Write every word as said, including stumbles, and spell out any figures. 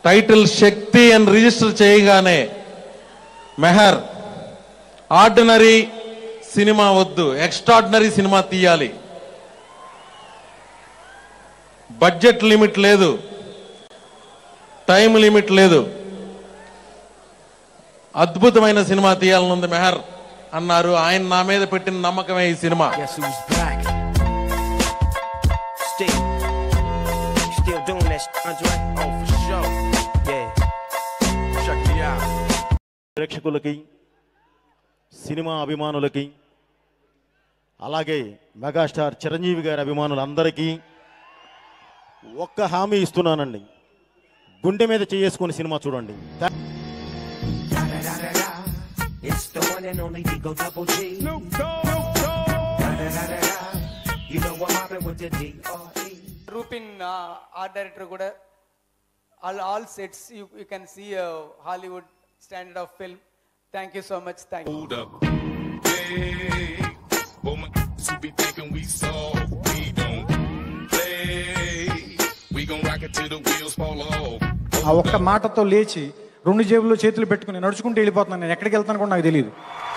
Title శక్తి అని register చేయగానే Meher ordinary cinema వద్దు, ఎక్స్ట్రాడినరీ సినిమా తీయాలి, బడ్జెట్ లిమిట్ లేదు, టైం లిమిట్ లేదు, అద్భుతమైన సినిమా తీయాలనుంది మెహర్ అన్నారు. ఆయన నా మీద పెట్టిన నమ్మకమే ఈ సినిమా. ప్రేక్షకులకి, సినిమా అభిమానులకి, అలాగే మెగాస్టార్ చిరంజీవి గారి అభిమానులందరికీ ఒక్క హామీ ఇస్తున్నానండి, గుండె మీద చేసుకుని సినిమా చూడండి. రూపిన్ ఆర్ట్ డైరెక్టర్ కూడా all all sets you, you can see a Hollywood standard of film. Thank you so much. Thank you. Hold up. Hey, oh my, so be thinking we saw, we don't play, we gon' rock it till the wheels fall off. ఆ ఒక్క మాటతో లేచి రెండు జేబుల్లో చేతులు పెట్టుకుని నడుచుకుంటూ వెళ్ళిపోతున్నాను. నేను ఎక్కడికి వెళ్తాను కూడా నాకు తెలియదు.